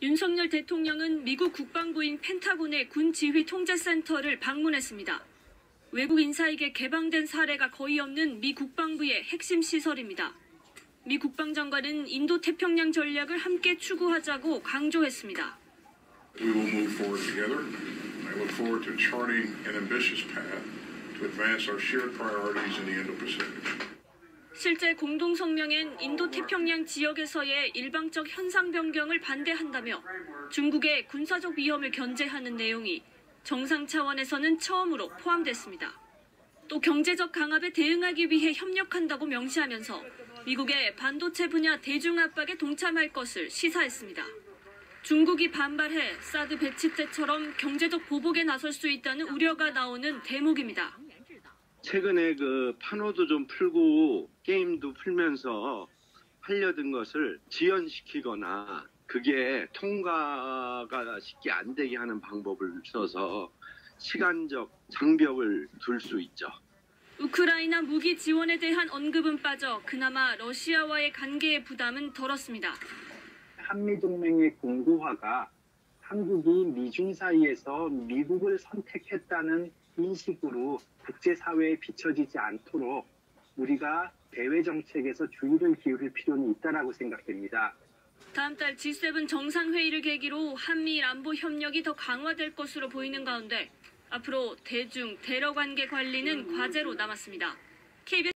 윤석열 대통령은 미국 국방부인 펜타곤의 군지휘통제센터를 방문했습니다. 외국 인사에게 개방된 사례가 거의 없는 미 국방부의 핵심 시설입니다. 미 국방장관은 인도태평양 전략을 함께 추구하자고 강조했습니다. We will move forward together. I look forward to charting an ambitious path to advance our shared priorities in the Indo-Pacific. 실제 공동성명엔 인도태평양 지역에서의 일방적 현상 변경을 반대한다며 중국의 군사적 위험을 견제하는 내용이 정상 차원에서는 처음으로 포함됐습니다. 또 경제적 강압에 대응하기 위해 협력한다고 명시하면서 미국의 반도체 분야 대중 압박에 동참할 것을 시사했습니다. 중국이 반발해 사드 배치 때처럼 경제적 보복에 나설 수 있다는 우려가 나오는 대목입니다. 최근에 판호도 좀 풀고 게임도 풀면서 하려던 것을 지연시키거나 그게 통과가 쉽게 안 되게 하는 방법을 써서 시간적 장벽을 둘 수 있죠. 우크라이나 무기 지원에 대한 언급은 빠져 그나마 러시아와의 관계의 부담은 덜었습니다. 한미동맹의 공고화가 한국이 미중 사이에서 미국을 선택했다는 인식으로 국제사회에 비춰지지 않도록 우리가 대외 정책에서 주의를 기울일 필요는 있다고 생각됩니다. 다음 달 G7 정상회의를 계기로 한미일 안보 협력이 더 강화될 것으로 보이는 가운데 앞으로 대중, 대러 관계 관리는 과제로 남았습니다. KBS